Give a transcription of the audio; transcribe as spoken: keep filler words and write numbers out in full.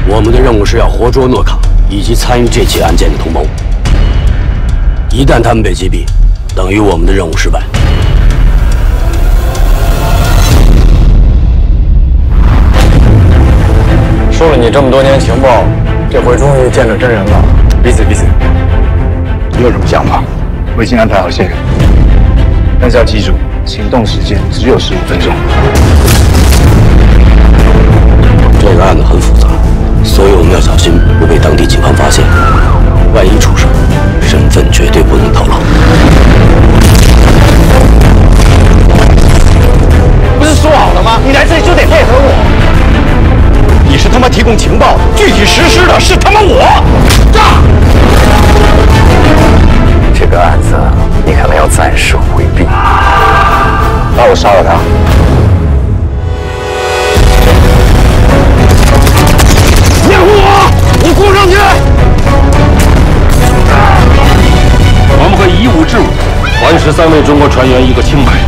我们的任务是要活捉诺卡以及参与这起案件的同谋。一旦他们被击毙，等于我们的任务失败。 受了你这么多年情报，这回终于见着真人了。彼此彼此。 你有什么想法？我已经安排好线人，但是要记住，行动时间只有十五分钟。 这个案子很复杂，所以我们要小心不被当地警方发现。万一出事，身份绝对不能透露。 不是说好了吗？你来这里就得配合我。你是他妈提供情报，具体实施的是他妈我。炸！这个案子你可能要暂时回避。那我杀了他。掩护我！我攻上去！ 我们会以武治武，还十三位中国船员一个清白。